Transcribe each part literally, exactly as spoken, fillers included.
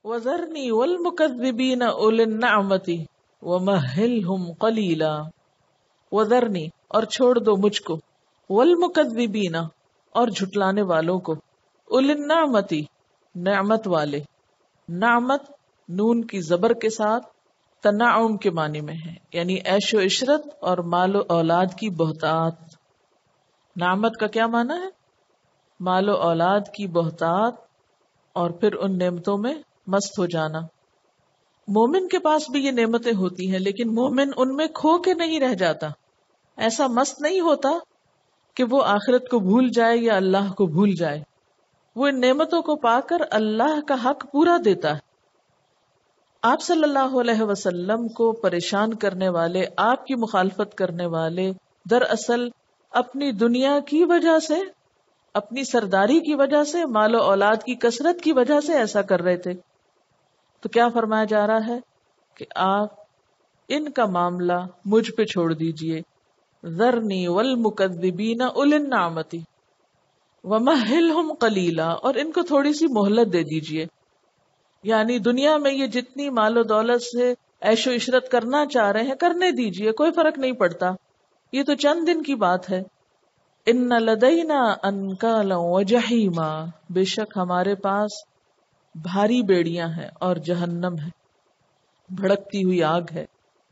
وذرنی والمکذبین اولی النعمت ومہلہم قلیلا. وذرنی اور چھوڑ دو مجھ کو، والمکذبین اور جھٹلانے والوں کو، اولی النعمت نعمت والے. نعمت نون کی زبر کے ساتھ تنعم کے معنی میں ہے، یعنی عیش و عشرت اور مال و اولاد کی بہتات. نعمت کا کیا معنی ہے؟ مال و اولاد کی بہتات اور پھر ان نعمتوں میں مست ہو جانا. مومن کے پاس بھی یہ نعمتیں ہوتی ہیں، لیکن مومن ان میں کھو کے نہیں رہ جاتا، ایسا مست نہیں ہوتا کہ وہ آخرت کو بھول جائے یا اللہ کو بھول جائے. وہ ان نعمتوں کو پا کر اللہ کا حق پورا دیتا ہے. آپ صلی اللہ علیہ وسلم کو پریشان کرنے والے، آپ کی مخالفت کرنے والے، دراصل اپنی دنیا کی وجہ سے، اپنی سرداری کی وجہ سے، مال و اولاد کی کثرت کی وجہ سے ایسا کر رہے تھے. تو کیا فرمایا جا رہا ہے کہ آپ ان کا معاملہ مجھ پہ چھوڑ دیجئے. ذرنی والمکذبین اولی النعمت ومہلہم قلیلا، اور ان کو تھوڑی سی مہلت دے دیجئے. یعنی دنیا میں یہ جتنی مال و دولت سے عیش و عشرت کرنا چاہ رہے ہیں کرنے دیجئے، کوئی فرق نہیں پڑتا، یہ تو چند دن کی بات ہے. ان لدینا انکالا وجحیما، بے شک ہمارے پاس بھاری بیڑیاں ہیں اور جہنم ہے، بھڑکتی ہوئی آگ ہے.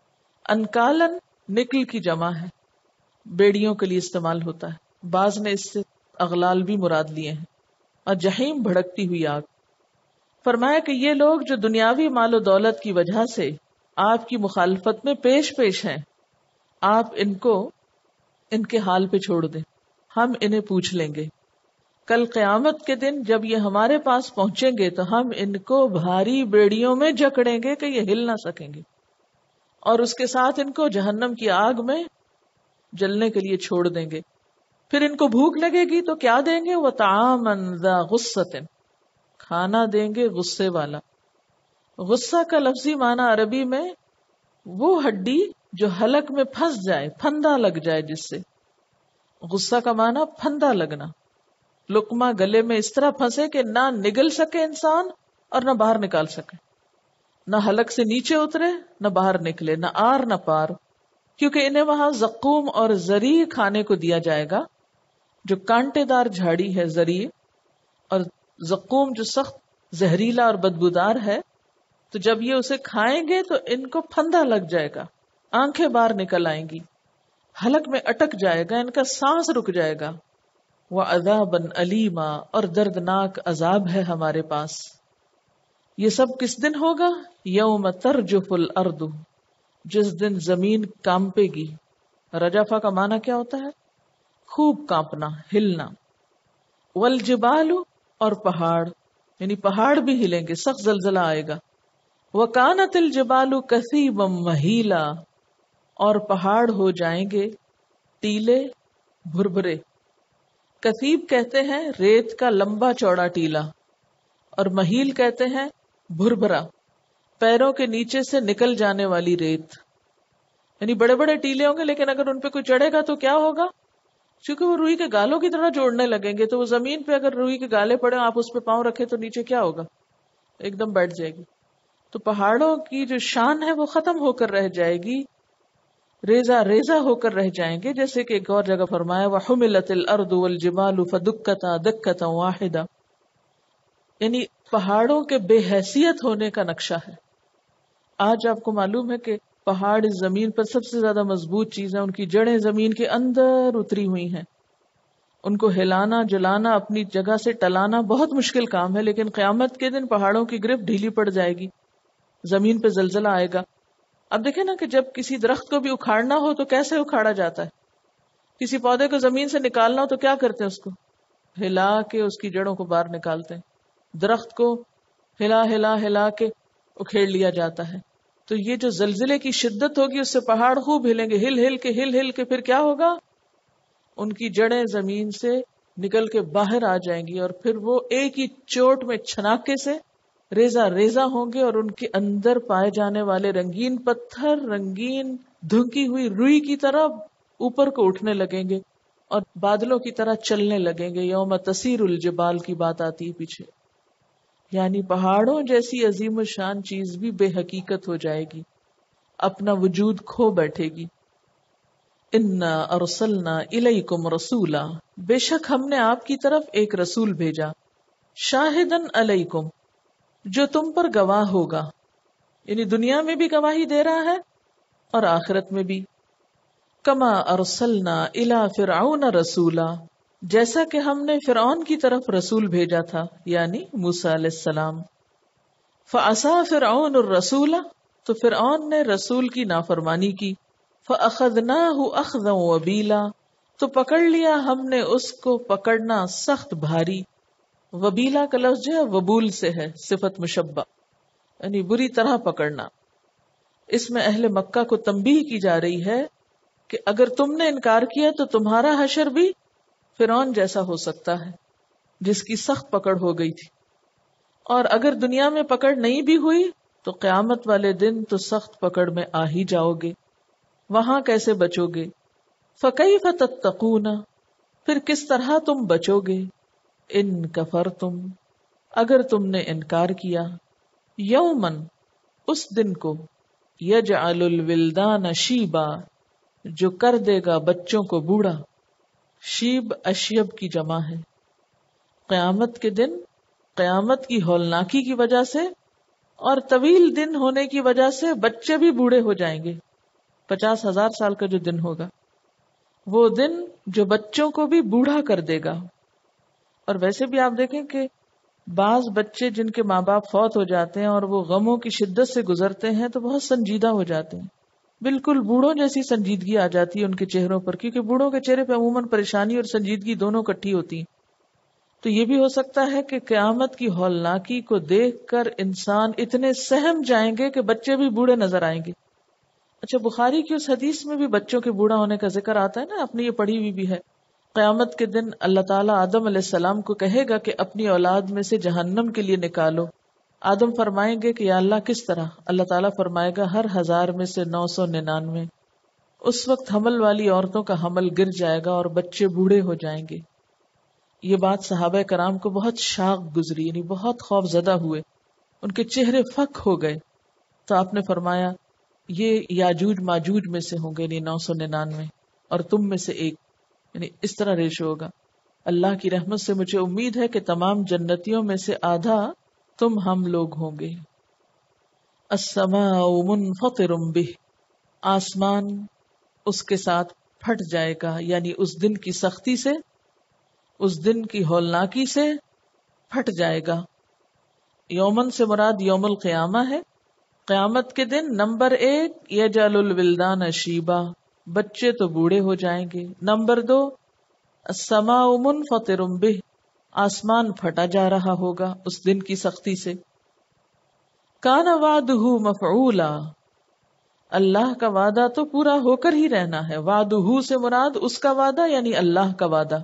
انکالن نکل کی جمع ہے، بیڑیوں کے لیے استعمال ہوتا ہے، بعض نے اس سے اغلال بھی مراد لیے ہیں. اور جہیم بھڑکتی ہوئی آگ. فرمایا کہ یہ لوگ جو دنیاوی مال و دولت کی وجہ سے آپ کی مخالفت میں پیش پیش ہیں، آپ ان کو ان کے حال پہ چھوڑ دیں، ہم انہیں پوچھ لیں گے. کل قیامت کے دن جب یہ ہمارے پاس پہنچیں گے تو ہم ان کو بھاری بیڑیوں میں جکڑیں گے کہ یہ ہل نہ سکیں گے، اور اس کے ساتھ ان کو جہنم کی آگ میں جلنے کے لیے چھوڑ دیں گے. پھر ان کو بھوک لگے گی تو کیا دیں گے؟ وَطَعَامًا ذَا غُصَّةٍ، کھانا دیں گے غصے والا. غصہ کا لفظی معنی عربی میں وہ ہڈی جو حلق میں پھنس جائے، پھندا لگ جائے، جس سے غصہ کا معنی پھندا لگنا. لقمہ گلے میں اس طرح پھنسے کہ نہ نگل سکے انسان اور نہ باہر نکال سکے، نہ حلق سے نیچے اترے نہ باہر نکلے، نہ آر نہ پار. کیونکہ انہیں وہاں زقوم اور زری کھانے کو دیا جائے گا، جو کانٹے دار جھاڑی ہے زری، اور زقوم جو سخت زہریلا اور بدبودار ہے. تو جب یہ اسے کھائیں گے تو ان کو پھندا لگ جائے گا، آنکھیں باہر نکل آئیں گی، حلق میں اٹک جائے گا، ان کا سانس رک جائے گا. وَعَذَابًا أَلِيمًا، اور دردناک عذاب ہے ہمارے پاس. یہ سب کس دن ہوگا؟ یوم ترجف الارض، جس دن زمین کانپے گی. رجفہ کا معنی کیا ہوتا ہے؟ خوب کانپنا، ہلنا. والجبال، اور پہاڑ، یعنی پہاڑ بھی ہلیں گے، سخت زلزلہ آئے گا. وَكَانَتِ الْجِبَالُ كَثِيبًا مَهِيلًا، اور پہاڑ ہو جائیں گے ٹیلے بھربھرے. کثیب کہتے ہیں ریت کا لمبا چوڑا ٹیلا، اور مہیل کہتے ہیں بھربھرا، پیروں کے نیچے سے نکل جانے والی ریت. یعنی بڑے بڑے ٹیلے ہوں گے، لیکن اگر ان پہ کوئی چڑھے گا تو کیا ہوگا؟ کیونکہ وہ روئی کے گالوں کی طرح جوڑنے لگیں گے، تو وہ زمین پہ اگر روئی کے گالے پڑے، آپ اس پہ پاؤں رکھے تو نیچے کیا ہوگا؟ ایک دم بیٹھ جائے گی. تو پہاڑوں کی جو شان ہے وہ ختم ہو کر رہ جائے گی، ریزہ ریزہ ہو کر رہ جائیں گے. جیسے کہ ایک اور جگہ فرمایا وَحُمِلَتِ الْأَرْضُ وَالْجِبَالُ فَدُكَّتَا دَكَّةً وَاحِدَةً، یعنی پہاڑوں کے بے حیثیت ہونے کا نقشہ ہے. آج آپ کو معلوم ہے کہ پہاڑ اس زمین پر سب سے زیادہ مضبوط چیز ہے، ان کی جڑیں زمین کے اندر اتری ہوئی ہیں، ان کو ہلانا جلانا اپنی جگہ سے ٹلانا بہت مشکل کام ہے. لیکن قیامت کے دن پہاڑوں کی گرفت ڈھیلی پڑ جائے گی، زمین پہ زلزلہ آئے گا. اب دیکھیں نا کہ جب کسی درخت کو بھی اکھاڑنا ہو تو کیسے اکھاڑا جاتا ہے؟ کسی پودے کو زمین سے نکالنا ہو تو کیا کرتے ہیں؟ اس کو ہلا کے اس کی جڑوں کو باہر نکالتے ہیں. درخت کو ہلا ہلا ہلا کے اکھیڑ لیا جاتا ہے. تو یہ جو زلزلے کی شدت ہوگی اس سے پہاڑ خوب ہلیں گے، ہل ہل کے ہل ہل کے پھر کیا ہوگا؟ ان کی جڑیں زمین سے نکل کے باہر آ جائیں گی، اور پھر وہ ایک ہی چوٹ میں چھناکے سے ریزہ ریزہ ہوں گے، اور ان کے اندر پائے جانے والے رنگین پتھر رنگین دھنکی ہوئی روئی کی طرح اوپر کو اٹھنے لگیں گے اور بادلوں کی طرح چلنے لگیں گے. یوم تسیر الجبال کی بات آتی ہے پیچھے. یعنی پہاڑوں جیسی عظیم الشان چیز بھی بے حقیقت ہو جائے گی، اپنا وجود کھو بیٹھے گی. انا ارسلنا الیکم رسولا، بے شک ہم نے آپ کی طرف ایک رسول بھیجا، شاہدن علیکم، جو تم پر گواہ ہوگا، یعنی دنیا میں بھی گواہی دے رہا ہے اور آخرت میں بھی. کما ارسلنا الی فرعون رسولا، جیسا کہ ہم نے فرعون کی طرف رسول بھیجا تھا، یعنی موسیٰ علیہ السلام. فعصا فرعون الرسول، تو فرعون نے رسول کی نافرمانی کی. فاخذناہ اخذا وبیلا، تو پکڑ لیا ہم نے اس کو پکڑنا سخت بھاری. وبیلا کا لفظ جو ہے وبول سے ہے، صفت مشبہ، یعنی بری طرح پکڑنا. اس میں اہل مکہ کو تنبیہ کی جا رہی ہے کہ اگر تم نے انکار کیا تو تمہارا حشر بھی فرعون جیسا ہو سکتا ہے جس کی سخت پکڑ ہو گئی تھی، اور اگر دنیا میں پکڑ نہیں بھی ہوئی تو قیامت والے دن تو سخت پکڑ میں آ ہی جاؤ گے. وہاں کیسے بچو گے؟ فَكَيْفَ تَتَّقُونَ، پھر کس طرح تم بچو گے؟ ان کفرتم، اگر تم نے انکار کیا. یومن، اس دن کو، یجعل الولدان شیبا، جو کر دے گا بچوں کو بوڑھا. شیب اشیب کی جمع ہے. قیامت کے دن قیامت کی ہولناکی کی وجہ سے اور طویل دن ہونے کی وجہ سے بچے بھی بوڑھے ہو جائیں گے. پچاس ہزار سال کا جو دن ہوگا، وہ دن جو بچوں کو بھی بوڑھا کر دے گا. اور ویسے بھی آپ دیکھیں کہ بعض بچے جن کے ماں باپ فوت ہو جاتے ہیں اور وہ غموں کی شدت سے گزرتے ہیں تو بہت سنجیدہ ہو جاتے ہیں، بالکل بوڑھوں جیسی سنجیدگی آ جاتی ہے ان کے چہروں پر، کیونکہ بوڑھوں کے چہرے پہ عموماً پریشانی اور سنجیدگی دونوں کٹھی ہوتی ہیں. تو یہ بھی ہو سکتا ہے کہ قیامت کی ہولناکی کو دیکھ کر انسان اتنے سہم جائیں گے کہ بچے بھی بوڑھے نظر آئیں گے. اچھا، بخاری کی اس حدیث میں بھی بچوں کے بوڑھا ہونے کا ذکر آتا ہے نا، اپنی یہ پڑھی ہوئی بھی ہے. قیامت کے دن اللہ تعالیٰ آدم علیہ السلام کو کہے گا کہ اپنی اولاد میں سے جہنم کے لیے نکالو. آدم فرمائیں گے کہ یا اللہ کس طرح؟ اللہ تعالیٰ فرمائے گا ہر ہزار میں سے نو سو ننانوے. اس وقت حمل والی عورتوں کا حمل گر جائے گا اور بچے بوڑھے ہو جائیں گے. یہ بات صحابہ کرام کو بہت شاق گزری، یعنی بہت خوف زدہ ہوئے، ان کے چہرے فک ہو گئے. تو آپ نے فرمایا یہ یاجوج ماجوج میں سے ہوں گے، یعنی نو سو ننانوے، اور تم میں سے ایک، یعنی اس طرح ریشو ہوگا. اللہ کی رحمت سے مجھے امید ہے کہ تمام جنتیوں میں سے آدھا تم ہم لوگ ہوں گے. السماء منفطر بہ، آسمان اس کے ساتھ پھٹ جائے گا، یعنی اس دن کی سختی سے، اس دن کی ہولناکی سے پھٹ جائے گا. یومن سے مراد یوم القیامہ ہے. قیامت کے دن نمبر ایک یجعل الولدان شیبا، بچے تو بوڑھے ہو جائیں گے. نمبر دو السماء منفطر بہ، آسمان پھٹا جا رہا ہوگا اس دن کی سختی سے. کان وعدہ مفعولا، اللہ کا وعدہ تو پورا ہو کر ہی رہنا ہے. وعدہ سے مراد اس کا وعدہ یعنی اللہ کا وعدہ.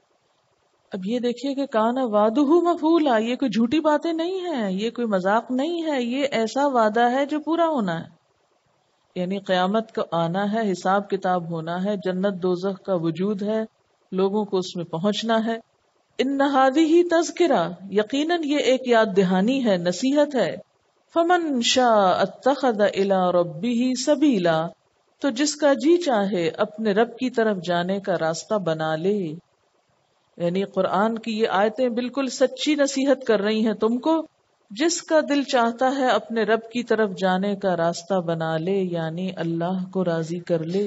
اب یہ دیکھیے کہ کان وعدہ مفعولا، یہ کوئی جھوٹی باتیں نہیں ہیں، یہ کوئی مذاق نہیں ہے، یہ ایسا وعدہ ہے جو پورا ہونا ہے. یعنی قیامت کا آنا ہے، حساب کتاب ہونا ہے، جنت دوزخ کا وجود ہے، لوگوں کو اس میں پہنچنا ہے. ان ہذہ تذکرہ، یقیناً یہ ایک یاد دہانی ہے، نصیحت ہے. فمن شاء اتخذ الی ربہ سبیلا، تو جس کا جی چاہے اپنے رب کی طرف جانے کا راستہ بنا لے. یعنی قرآن کی یہ آیتیں بالکل سچی نصیحت کر رہی ہیں تم کو. جس کا دل چاہتا ہے اپنے رب کی طرف جانے کا راستہ بنا لے، یعنی اللہ کو راضی کر لے.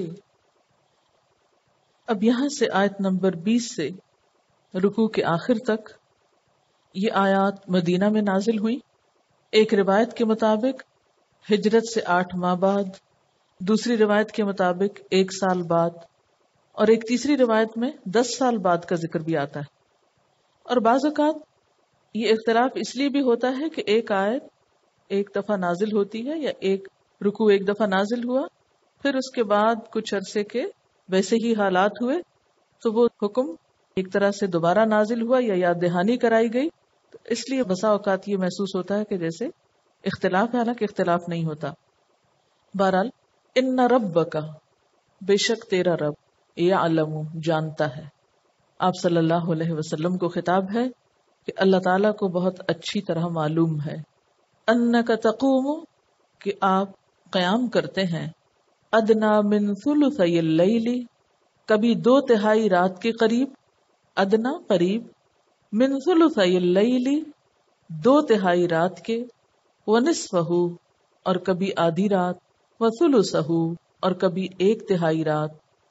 اب یہاں سے آیت نمبر بیس سے رکوع کے آخر تک یہ آیات مدینہ میں نازل ہوئی. ایک روایت کے مطابق ہجرت سے آٹھ ماہ بعد، دوسری روایت کے مطابق ایک سال بعد، اور ایک تیسری روایت میں دس سال بعد کا ذکر بھی آتا ہے. اور بعض اوقات یہ اختلاف اس لیے بھی ہوتا ہے کہ ایک آیت ایک دفعہ نازل ہوتی ہے، یا ایک رکوع ایک دفعہ نازل ہوا، پھر اس کے بعد کچھ عرصے کے ویسے ہی حالات ہوئے تو وہ حکم ایک طرح سے دوبارہ نازل ہوا یا یاد دہانی کرائی گئی. تو اس لیے بسا اوقات یہ محسوس ہوتا ہے کہ جیسے اختلاف ہے، حالانکہ اختلاف نہیں ہوتا. بہرحال ان ربک، بے شک تیرا رب، یعلم، جانتا ہے. آپ صلی اللہ علیہ وسلم کو خطاب ہے کہ اللہ تعالیٰ کو بہت اچھی طرح معلوم ہے، انک تقوم، کہ آپ قیام کرتے ہیں، ادنا من ثلثی اللیل، کبھی دو تہائی رات کے قریب، ادنا قریب، من ثلثی اللیل دو تہائی رات کے، ونصفہ اور کبھی آدھی رات، وثلثہ اور کبھی ایک تہائی رات،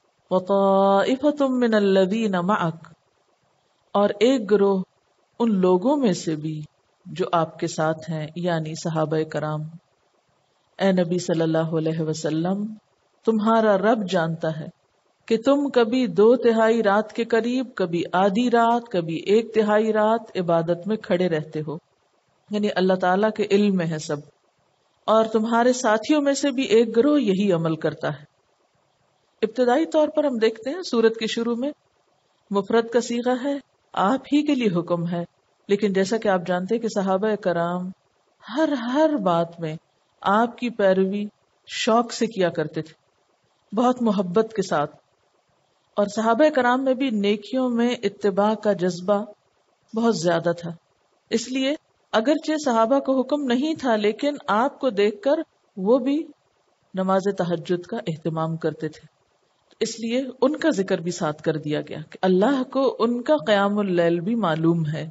وطائفۃ من الذین معک اور ایک گروہ ان لوگوں میں سے بھی جو آپ کے ساتھ ہیں، یعنی صحابہ کرام۔ اے نبی صلی اللہ علیہ وسلم، تمہارا رب جانتا ہے کہ تم کبھی دو تہائی رات کے قریب، کبھی آدھی رات، کبھی ایک تہائی رات عبادت میں کھڑے رہتے ہو، یعنی اللہ تعالیٰ کے علم میں ہے سب، اور تمہارے ساتھیوں میں سے بھی ایک گروہ یہی عمل کرتا ہے۔ ابتدائی طور پر ہم دیکھتے ہیں سورت کے شروع میں مفرد کا صیغہ ہے، آپ ہی کے لیے حکم ہے، لیکن جیسا کہ آپ جانتے ہیں کہ صحابہ کرام ہر ہر بات میں آپ کی پیروی شوق سے کیا کرتے تھے، بہت محبت کے ساتھ، اور صحابہ کرام میں بھی نیکیوں میں اتباع کا جذبہ بہت زیادہ تھا۔ اس لیے اگرچہ صحابہ کو حکم نہیں تھا، لیکن آپ کو دیکھ کر وہ بھی نماز تہجد کا اہتمام کرتے تھے، اس لیے ان کا ذکر بھی ساتھ کر دیا گیا کہ اللہ کو ان کا قیام اللیل بھی معلوم ہے۔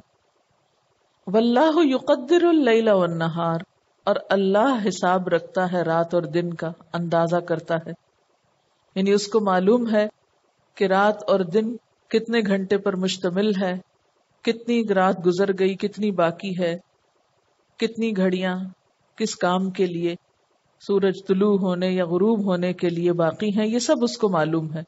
واللہ یقدر اللیل والنہار، اور اللہ حساب رکھتا ہے رات اور دن کا، اندازہ کرتا ہے، یعنی اس کو معلوم ہے کہ رات اور دن کتنے گھنٹے پر مشتمل ہے، کتنی رات گزر گئی، کتنی باقی ہے، کتنی گھڑیاں کس کام کے لیے، سورج طلوع ہونے یا غروب ہونے کے لیے باقی ہیں، یہ سب اس کو معلوم ہے۔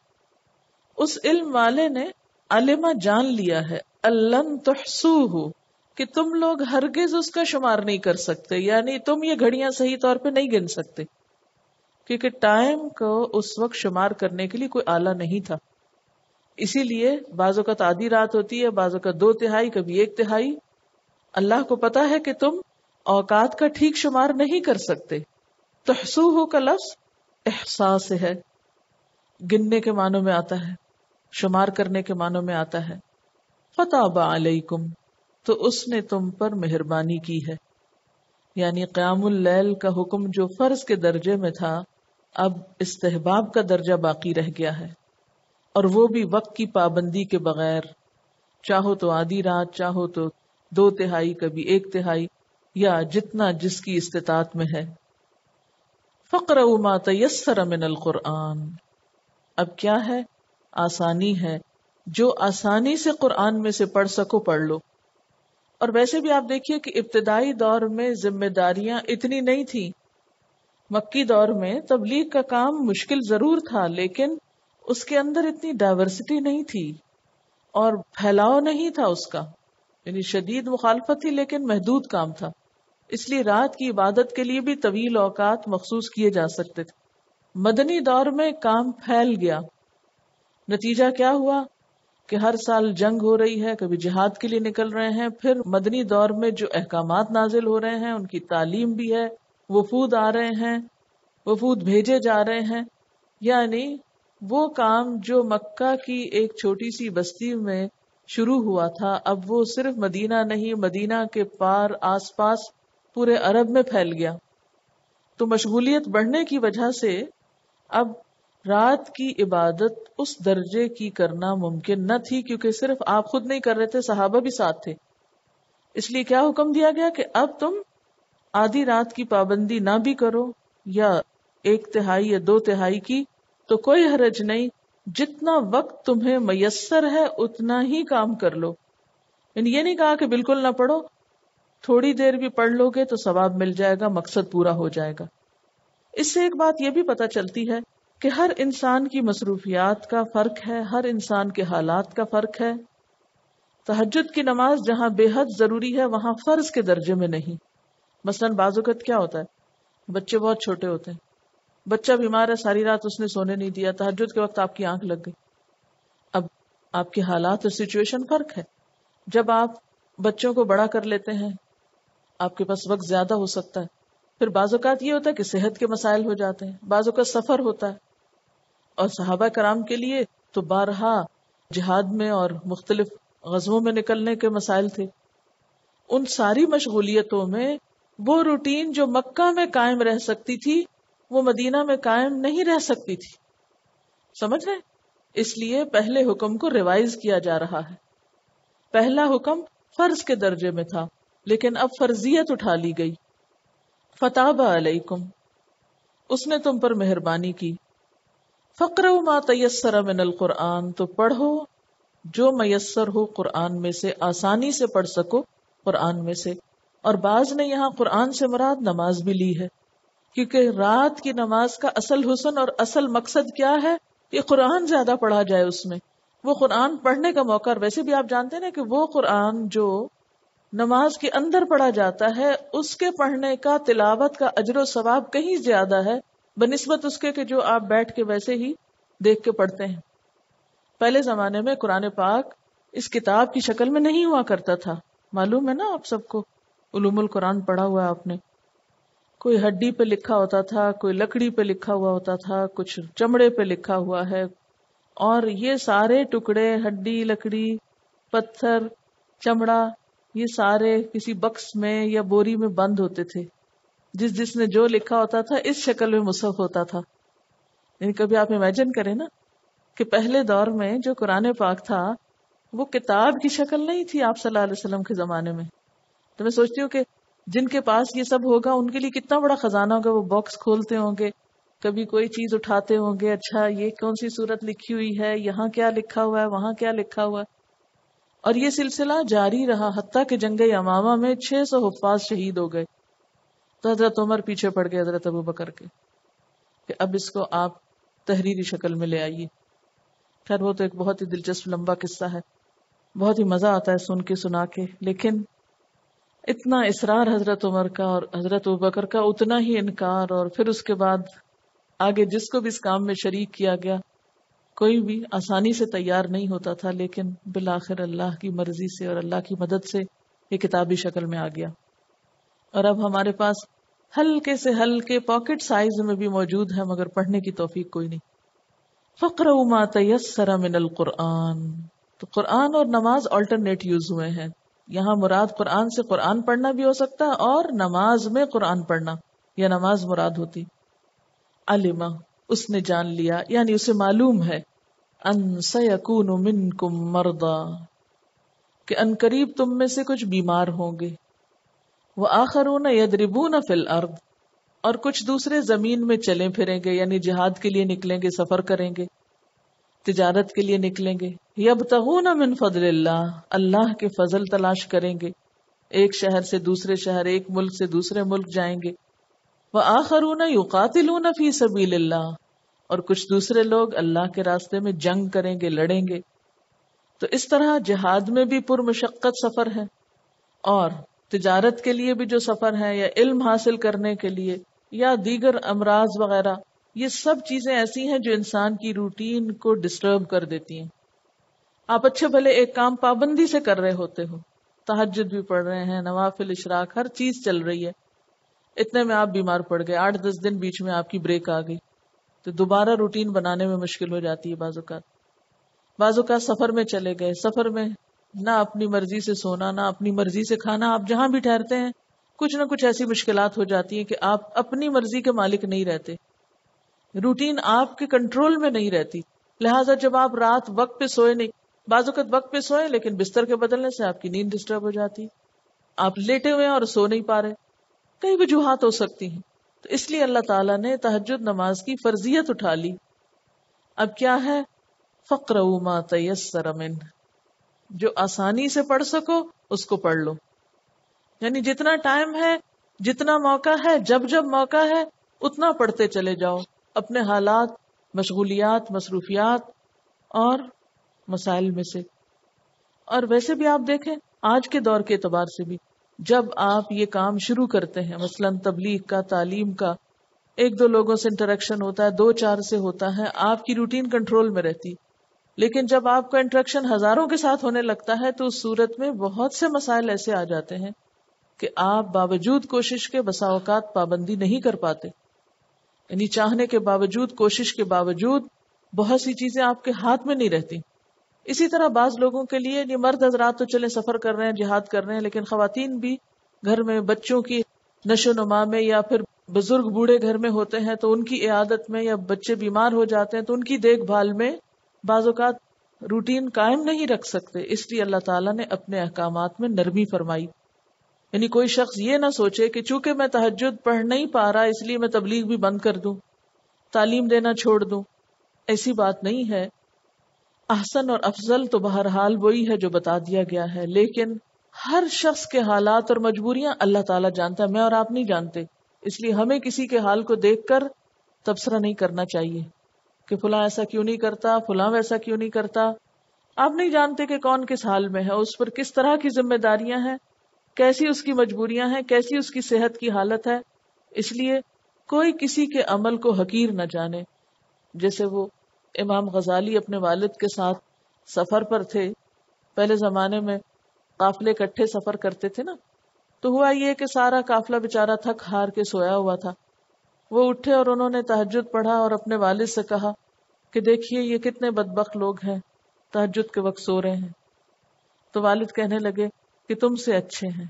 اس علم والے نے علمہ جان لیا ہے الن تحصوہ، کہ تم لوگ ہرگز اس کا شمار نہیں کر سکتے، یعنی تم یہ گھڑیاں صحیح طور پہ نہیں گن سکتے، کیونکہ ٹائم کو اس وقت شمار کرنے کے لیے کوئی آلہ نہیں تھا۔ اسی لیے بعض اوقات آدھی رات ہوتی ہے، بعض اوقات دو تہائی، کبھی ایک تہائی۔ اللہ کو پتا ہے کہ تم اوقات کا ٹھیک شمار نہیں کر سکتے۔ تحصوہ کا لفظ احصاء سے ہے، گننے کے معنوں میں آتا ہے، شمار کرنے کے معنوں میں آتا ہے۔ فتاب علیکم، تو اس نے تم پر مہربانی کی ہے، یعنی قیام اللیل کا حکم جو فرض کے درجے میں تھا اب استحباب کا درجہ باقی رہ گیا ہے، اور وہ بھی وقت کی پابندی کے بغیر، چاہو تو آدھی رات، چاہو تو دو تہائی، کبھی ایک تہائی، یا جتنا جس کی استطاعت میں ہے۔ فَاقْرَؤْا مَا تَيَسَّرَ مِنَ الْقُرْآنِ، اب کیا ہے، آسانی ہے، جو آسانی سے قرآن میں سے پڑھ سکو پڑھ لو۔ اور ویسے بھی آپ دیکھیے کہ ابتدائی دور میں ذمہ داریاں اتنی نہیں تھیں، مکی دور میں تبلیغ کا کام مشکل ضرور تھا، لیکن اس کے اندر اتنی ڈائیورسٹی نہیں تھی اور پھیلاؤ نہیں تھا اس کا، یعنی شدید مخالفت تھی لیکن محدود کام تھا، اس لیے رات کی عبادت کے لیے بھی طویل اوقات مخصوص کیے جا سکتے تھے۔ مدنی دور میں کام پھیل گیا، نتیجہ کیا ہوا کہ ہر سال جنگ ہو رہی ہے، کبھی جہاد کے لیے نکل رہے ہیں، پھر مدنی دور میں جو احکامات نازل ہو رہے ہیں ان کی تعلیم بھی ہے، وفود آ رہے ہیں، وفود بھیجے جا رہے ہیں، یعنی وہ کام جو مکہ کی ایک چھوٹی سی بستی میں شروع ہوا تھا اب وہ صرف مدینہ نہیں، مدینہ کے پار آس پاس پورے عرب میں پھیل گیا۔ تو مشغولیت بڑھنے کی وجہ سے اب رات کی عبادت اس درجے کی کرنا ممکن نہ تھی، کیونکہ صرف آپ خود نہیں کر رہے تھے، صحابہ بھی ساتھ تھے۔ اس لیے کیا حکم دیا گیا کہ اب تم آدھی رات کی پابندی نہ بھی کرو یا ایک تہائی یا دو تہائی کی تو کوئی حرج نہیں، جتنا وقت تمہیں میسر ہے اتنا ہی کام کر لو۔ یعنی یہ نہیں کہا کہ بالکل نہ پڑھو، تھوڑی دیر بھی پڑھ لو گے تو ثواب مل جائے گا، مقصد پورا ہو جائے گا۔ اس سے ایک بات یہ بھی پتہ چلتی ہے کہ ہر انسان کی مصروفیات کا فرق ہے، ہر انسان کے حالات کا فرق ہے۔ تہجد کی نماز جہاں بے حد ضروری ہے وہاں فرض کے درجے میں نہیں۔ مثلاً بعض اوقات کیا ہوتا ہے، بچے بہت چھوٹے ہوتے ہیں، بچہ بیمار ہے، ساری رات اس نے سونے نہیں دیا، تہجد کے وقت آپ کی آنکھ لگ گئی۔ اب آپ کے حالات اور سچویشن فرق ہے۔ جب آپ بچوں کو بڑا کر لیتے ہیں آپ کے پاس وقت زیادہ ہو سکتا ہے، پھر بعض اوقات یہ ہوتا ہے کہ صحت کے مسائل ہو جاتے ہیں، بعض اوقات سفر ہوتا ہے، اور صحابہ کرام کے لیے تو بارہا جہاد میں اور مختلف غزووں میں نکلنے کے مسائل تھے، ان ساری مشغولیتوں میں وہ روٹین جو مکہ میں قائم رہ سکتی تھی وہ مدینہ میں قائم نہیں رہ سکتی تھی. سمجھ رہے؟ اس لیے پہلے حکم کو ریوائز کیا جا رہا ہے. پہلا حکم فرض کے درجے میں تھا لیکن اب فرضیت اٹھا لی گئی. فتاب علیکم، اس نے تم پر مہربانی کی. فقرؤ ما تیسر من القرآن، تو پڑھو جو میسر ہو قرآن میں سے، آسانی سے پڑھ سکو قرآن میں سے. اور بعض نے یہاں قرآن سے مراد نماز بھی لی ہے، کیونکہ رات کی نماز کا اصل حسن اور اصل مقصد کیا ہے کہ قرآن زیادہ پڑھا جائے. اس میں وہ قرآن پڑھنے کا موقع، اور ویسے بھی آپ جانتے ہیں نا کہ وہ قرآن جو نماز کے اندر پڑھا جاتا ہے اس کے پڑھنے کا، تلاوت کا اجر و ثواب کہیں زیادہ ہے بنسبت اس کے کہ جو آپ بیٹھ کے ویسے ہی دیکھ کے پڑھتے ہیں. پہلے زمانے میں قرآن پاک اس کتاب کی شکل میں نہیں ہوا کرتا تھا. معلوم ہے نا آپ سب کو، علوم القرآن پڑھا ہوا ہے آپ نے. کوئی ہڈی پہ لکھا ہوتا تھا، کوئی لکڑی پہ لکھا ہوا ہوتا تھا، کچھ چمڑے پہ لکھا ہوا ہے، اور یہ سارے ٹکڑے، ہڈی، لکڑی، پتھر، چمڑا، یہ سارے کسی بکس میں یا بوری میں بند ہوتے تھے. جس جس نے جو لکھا ہوتا تھا اس شکل میں مصحف ہوتا تھا. یعنی کبھی آپ امیجن کریں نا کہ پہلے دور میں جو قرآن پاک تھا وہ کتاب کی شکل نہیں تھی آپ صلی اللہ علیہ وسلم کے زمانے میں. تو میں سوچتی ہوں کہ جن کے پاس یہ سب ہوگا ان کے لیے کتنا بڑا خزانہ ہوگا. وہ باکس کھولتے ہوں گے، کبھی کوئی چیز اٹھاتے ہوں گے، اچھا یہ کون سی صورت لکھی ہوئی ہے، یہاں کیا لکھا ہوا ہے، وہاں کیا لکھا ہوا ہے. اور یہ سلسلہ جاری رہا حتیٰ کہ جنگ یمامہ میں چھ سو حفاظ شہید ہو گئے. تو حضرت عمر پیچھے پڑ گئے حضرت ابو بکر کے کہ اب اس کو آپ تحریری شکل میں لے آئیے. خیر وہ تو ایک بہت ہی دلچسپ لمبا قصہ ہے، بہت ہی مزہ آتا ہے سن کے سنا کے. لیکن اتنا اصرار حضرت عمر کا اور حضرت ابوبکر کا، اتنا ہی انکار، اور پھر اس کے بعد آگے جس کو بھی اس کام میں شریک کیا گیا کوئی بھی آسانی سے تیار نہیں ہوتا تھا. لیکن بالآخر اللہ کی مرضی سے اور اللہ کی مدد سے یہ کتابی شکل میں آ گیا. اور اب ہمارے پاس ہلکے سے ہلکے پاکٹ سائز میں بھی موجود ہے، مگر پڑھنے کی توفیق کوئی نہیں. فقرؤ ما تیسر من القرآن، تو قرآن اور نماز آلٹرنیٹ یوز ہوئے ہیں. یہاں مراد قرآن سے قرآن پڑھنا بھی ہو سکتا ہے اور نماز میں قرآن پڑھنا، یا نماز مراد ہوتی. علمہ، اس نے جان لیا، یعنی اسے معلوم ہے، ان سیکون منکم مرضی، کہ ان قریب تم میں سے کچھ بیمار ہوں گے. وآخرون یضربون فی الارض، اور کچھ دوسرے زمین میں چلیں پھریں گے، یعنی جہاد کے لیے نکلیں گے، سفر کریں گے، تجارت کے لیے نکلیں گے. یبتغون من فضل اللہ، اللہ کے فضل تلاش کریں گے، ایک شہر سے دوسرے شہر، ایک ملک سے دوسرے ملک جائیں گے. وآخرون یقاتلون فی سبیل اللہ، اور کچھ دوسرے لوگ اللہ کے راستے میں جنگ کریں گے، لڑیں گے. تو اس طرح جہاد میں بھی پرمشقت سفر ہے، اور تجارت کے لیے بھی جو سفر ہے، یا علم حاصل کرنے کے لیے، یا دیگر امراض وغیرہ، یہ سب چیزیں ایسی ہیں جو انسان کی روٹین کو ڈسٹرب کر دیتی ہیں. آپ اچھے بھلے ایک کام پابندی سے کر رہے ہوتے ہو، تہجد بھی پڑھ رہے ہیں، نوافل، اشراق، ہر چیز چل رہی ہے، اتنے میں آپ بیمار پڑ گئے، آٹھ دس دن بیچ میں آپ کی بریک آ گئی، تو دوبارہ روٹین بنانے میں مشکل ہو جاتی ہے. بعض اوقات بعض اوقات سفر میں چلے گئے، سفر میں نہ اپنی مرضی سے سونا، نہ اپنی مرضی سے کھانا، آپ جہاں بھی ٹھہرتے ہیں کچھ نہ کچھ ایسی مشکلات ہو جاتی ہیں کہ آپ اپنی مرضی کے مالک نہیں رہتے، روٹین آپ کے کنٹرول میں نہیں رہتی. لہٰذا جب آپ رات وقت پہ سوئے نہیں، بعض اوقات وقت پہ سوئے لیکن بستر کے بدلنے سے آپ کی نیند ڈسٹرب ہو جاتی، آپ لیٹے ہوئے ہیں اور سو نہیں پا رہے، کئی وجوہات ہو سکتی ہیں. تو اس لیے اللہ تعالیٰ نے تہجد نماز کی فرضیت اٹھا لی. اب کیا ہے؟ فقرؤ ما تیسر منہ، جو آسانی سے پڑھ سکو اس کو پڑھ لو. یعنی جتنا ٹائم ہے، جتنا موقع ہے، جب جب موقع ہے اتنا پڑھتے چلے جاؤ، اپنے حالات، مشغولیات، مصروفیات اور مسائل میں سے. اور ویسے بھی آپ دیکھیں آج کے دور کے اعتبار سے بھی، جب آپ یہ کام شروع کرتے ہیں، مثلا تبلیغ کا، تعلیم کا، ایک دو لوگوں سے انٹریکشن ہوتا ہے، دو چار سے ہوتا ہے، آپ کی روٹین کنٹرول میں رہتی. لیکن جب آپ کا انٹریکشن ہزاروں کے ساتھ ہونے لگتا ہے تو اس صورت میں بہت سے مسائل ایسے آ جاتے ہیں کہ آپ باوجود کوشش کے بسا اوقات پابندی نہیں کر پاتے. یعنی چاہنے کے باوجود، کوشش کے باوجود بہت سی چیزیں آپ کے ہاتھ میں نہیں رہتی. اسی طرح بعض لوگوں کے لیے یہ مرد حضرات تو چلے سفر کر رہے ہیں، جہاد کر رہے ہیں، لیکن خواتین بھی گھر میں بچوں کی نشو نما میں یا پھر بزرگ بوڑھے گھر میں ہوتے ہیں تو ان کی عیادت میں، یا بچے بیمار ہو جاتے ہیں تو ان کی دیکھ بھال میں بعض اوقات روٹین قائم نہیں رکھ سکتے، اس لیے اللہ تعالیٰ نے اپنے احکامات میں نرمی فرمائی. یعنی کوئی شخص یہ نہ سوچے کہ چونکہ میں تہجد پڑھ نہیں پا رہا اس لیے میں تبلیغ بھی بند کر دوں، تعلیم دینا چھوڑ دوں. ایسی بات نہیں ہے. احسن اور افضل تو بہرحال وہی ہے جو بتا دیا گیا ہے، لیکن ہر شخص کے حالات اور مجبوریاں اللہ تعالیٰ جانتا ہے، میں اور آپ نہیں جانتے. اس لیے ہمیں کسی کے حال کو دیکھ کر تبصرہ نہیں کرنا چاہیے کہ فلاں ایسا کیوں نہیں کرتا، فلاں ویسا کیوں نہیں کرتا. آپ نہیں جانتے کہ کون کس حال میں ہے، اس پر کس طرح کی ذمہ داریاں ہیں، کیسی اس کی مجبوریاں ہیں، کیسی اس کی صحت کی حالت ہے. اس لیے کوئی کسی کے عمل کو حقیر نہ جانے. جیسے وہ امام غزالی اپنے والد کے ساتھ سفر پر تھے، پہلے زمانے میں قافلے اکٹھے سفر کرتے تھے نا، تو ہوا یہ کہ سارا قافلہ بےچارا تھک ہار کے سویا ہوا تھا. وہ اٹھے اور انہوں نے تہجد پڑھا اور اپنے والد سے کہا کہ دیکھیے یہ کتنے بدبخت لوگ ہیں، تہجد کے وقت سو رہے ہیں. تو والد کہنے لگے کہ تم سے اچھے ہیں،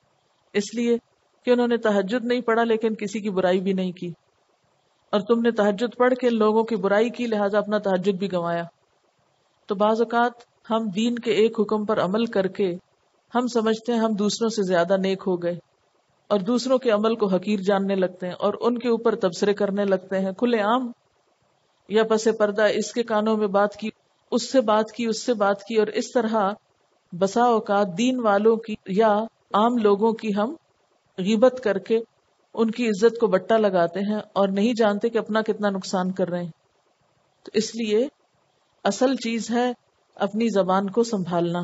اس لیے کہ انہوں نے تہجد نہیں پڑھا لیکن کسی کی برائی بھی نہیں کی، اور تم نے تہجد پڑھ کے لوگوں کی برائی کی، لہٰذا اپنا تہجد بھی گنوایا. تو بعض اوقات ہم دین کے ایک حکم پر عمل کر کے ہم سمجھتے ہیں ہم دوسروں سے زیادہ نیک ہو گئے، اور دوسروں کے عمل کو حقیر جاننے لگتے ہیں اور ان کے اوپر تبصرے کرنے لگتے ہیں کھلے عام یا پس پردہ. اس کے کانوں میں بات کی، اس سے بات کی، اس سے بات کی، اور اس طرح بسا اوقات دین والوں کی یا عام لوگوں کی ہم غیبت کر کے ان کی عزت کو بٹا لگاتے ہیں اور نہیں جانتے کہ اپنا کتنا نقصان کر رہے ہیں. تو اس لیے اصل چیز ہے اپنی زبان کو سنبھالنا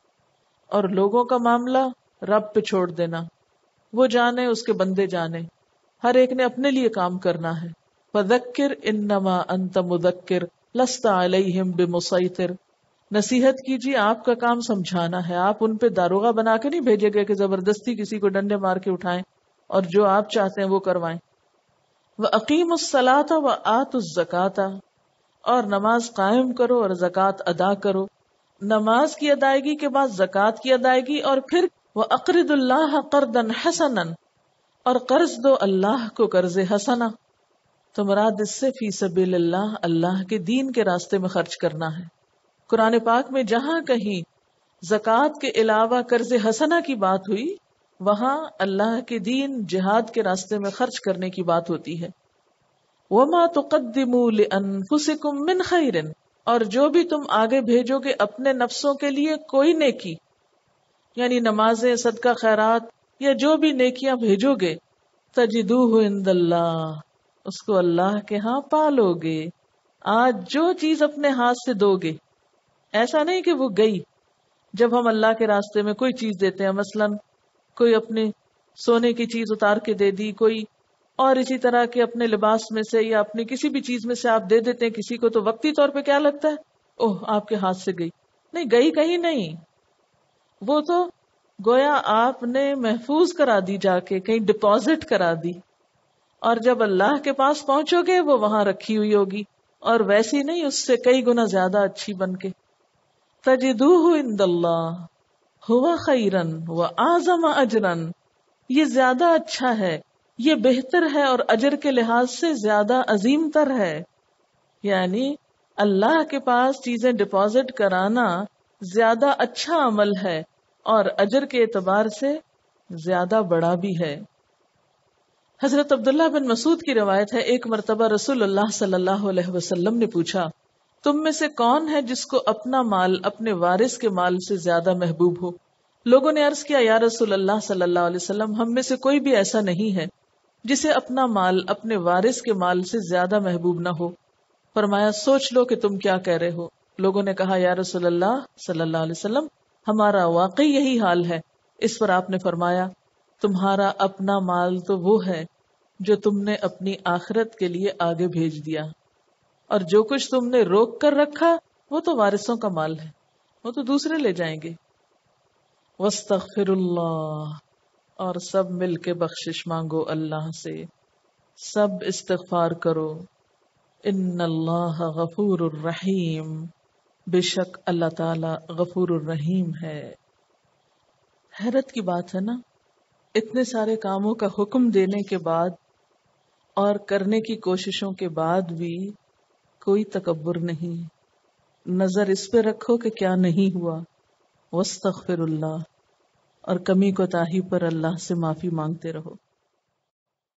اور لوگوں کا معاملہ رب پہ چھوڑ دینا. وہ جانے، اس کے بندے جانے، ہر ایک نے اپنے لیے کام کرنا ہے. فذکر انما انت مذکر لست علیہم بمسیطر. نصیحت کیجیے، آپ کا کام سمجھانا ہے، آپ ان پہ داروغہ بنا کے نہیں بھیجے گئے کہ زبردستی کسی کو ڈنڈے مار کے اٹھائیں اور جو آپ چاہتے ہیں وہ کروائیں. وَأَقِیمُوا الصَّلَاةَ وَآتُوا الزَّکَاةَ. اور نماز قائم کرو اور زکوٰۃ ادا کرو. نماز کی ادائیگی کے بعد زکوٰۃ کی ادائیگی، اور پھر وَأَقْرِضُوا اللَّهَ قَرْضًا حَسَنًا. اور قرض دو اللہ کو قرض حسنا. تو مراد اس سے فی سبیل اللہ، اللہ کے دین کے راستے میں خرچ کرنا ہے. قرآن پاک میں جہاں کہیں زکوٰۃ کے علاوہ قرض حسنا کی بات ہوئی وہاں اللہ کے دین، جہاد کے راستے میں خرچ کرنے کی بات ہوتی ہے. وَمَا تُقَدِّمُوا لِأَنفُسِكُم مِّنْ خَيْرٍ. اور جو بھی تم آگے بھیجو گے اپنے نفسوں کے لیے کوئی نیکی، یعنی نمازیں، صدقہ، خیرات یا جو بھی نیکیاں بھیجو گے، تَجِدُوهُ عِندَ اللَّهِ. اس کو اللہ کے ہاں پالو گے. آج جو چیز اپنے ہاتھ سے دو گے، ایسا نہیں کہ وہ گئی. جب ہم اللہ کے راستے میں کوئی چیز دیتے ہیں، مثلا کوئی اپنے سونے کی چیز اتار کے دے دی، کوئی اور اسی طرح کے اپنے لباس میں سے یا اپنی کسی بھی چیز میں سے آپ دے دیتے ہیں کسی کو، تو وقتی طور پہ کیا لگتا ہے، اوہ آپ کے ہاتھ سے گئی. نہیں گئی، کہیں نہیں. وہ تو گویا آپ نے محفوظ کرا دی، جا کے کہیں ڈپازٹ کرا دی، اور جب اللہ کے پاس پہنچو گے وہ وہاں رکھی ہوئی ہوگی، اور ویسی نہیں، اس سے کئی گنا زیادہ اچھی بن کے. تجدوہ عند اللہ ہوا خیرن وَأَعْظَمَ اجرن. یہ زیادہ اچھا ہے، یہ بہتر ہے، اور اجر کے لحاظ سے زیادہ عظیم تر ہے. یعنی اللہ کے پاس چیزیں ڈپازٹ کرانا زیادہ اچھا عمل ہے اور اجر کے اعتبار سے زیادہ بڑا بھی ہے. حضرت عبداللہ بن مسعود کی روایت ہے، ایک مرتبہ رسول اللہ صلی اللہ علیہ وسلم نے پوچھا، تم میں سے کون ہے جس کو اپنا مال اپنے وارث کے مال سے زیادہ محبوب ہو؟ لوگوں نے عرض کیا، یا رسول اللہ صلی اللہ علیہ وسلم، ہم میں سے کوئی بھی ایسا نہیں ہے جسے اپنا مال اپنے وارث کے مال سے زیادہ محبوب نہ ہو. فرمایا، سوچ لو کہ تم کیا کہہ رہے ہو. لوگوں نے کہا، یا رسول اللہ صلی اللہ علیہ وسلم، ہمارا واقعی یہی حال ہے. اس پر آپ نے فرمایا، تمہارا اپنا مال تو وہ ہے جو تم نے اپنی آخرت کے لیے آگے بھیج دیا، اور جو کچھ تم نے روک کر رکھا وہ تو وارثوں کا مال ہے، وہ تو دوسرے لے جائیں گے. واستغفر اللہ. اور سب مل کے بخشش مانگو اللہ سے، سب استغفار کرو. ان اللہ غفور الرحیم. بے شک اللہ تعالی غفور الرحیم ہے۔ حیرت کی بات ہے نا، اتنے سارے کاموں کا حکم دینے کے بعد اور کرنے کی کوششوں کے بعد بھی کوئی تکبر نہیں، نظر اس پہ رکھو کہ کیا نہیں ہوا، واستغفر اللہ، اور کمی کوتاہی پر اللہ سے معافی مانگتے رہو۔